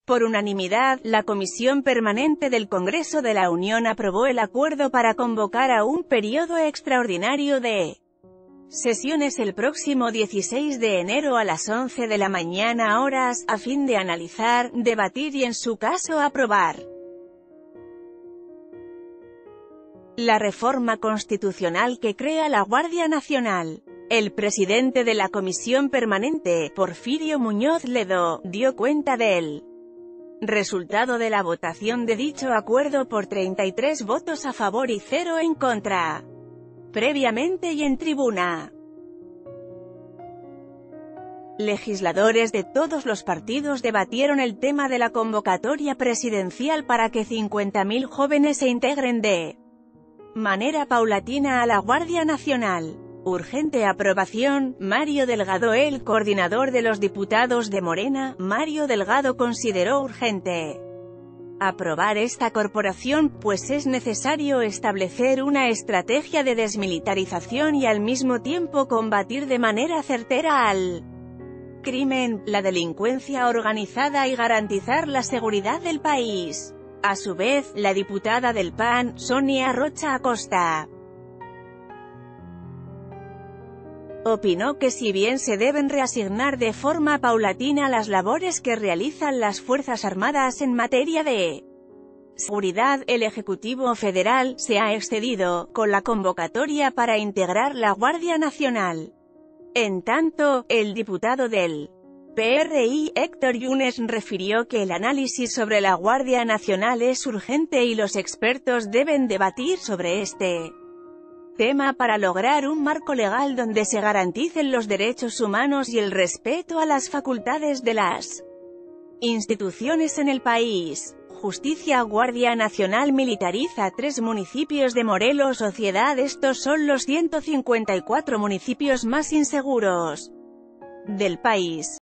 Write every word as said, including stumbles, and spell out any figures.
Por unanimidad, la Comisión Permanente del Congreso de la Unión aprobó el acuerdo para convocar a un periodo extraordinario de sesiones el próximo dieciséis de enero a las once de la mañana horas, a fin de analizar, debatir y en su caso aprobar la reforma constitucional que crea la Guardia Nacional. El presidente de la Comisión Permanente, Porfirio Muñoz Ledo, dio cuenta del resultado de la votación de dicho acuerdo por treinta y tres votos a favor y cero en contra. Previamente y en tribuna, legisladores de todos los partidos debatieron el tema de la convocatoria presidencial para que cincuenta mil jóvenes se integren de manera paulatina a la Guardia Nacional. Urgente aprobación. Mario Delgado, el coordinador de los diputados de Morena, Mario Delgado consideró urgente aprobar esta corporación, pues es necesario establecer una estrategia de desmilitarización y al mismo tiempo combatir de manera certera al crimen, la delincuencia organizada y garantizar la seguridad del país. A su vez, la diputada del P A N, Sonia Rocha Acosta, opinó que si bien se deben reasignar de forma paulatina las labores que realizan las Fuerzas Armadas en materia de seguridad, el Ejecutivo Federal se ha excedido con la convocatoria para integrar la Guardia Nacional. En tanto, el diputado del P R I, Héctor Yunes, refirió que el análisis sobre la Guardia Nacional es urgente y los expertos deben debatir sobre este tema para lograr un marco legal donde se garanticen los derechos humanos y el respeto a las facultades de las instituciones en el país. Justicia. Guardia Nacional militariza tres municipios de Morelos. Sociedad. Estos son los ciento cincuenta y cuatro municipios más inseguros del país.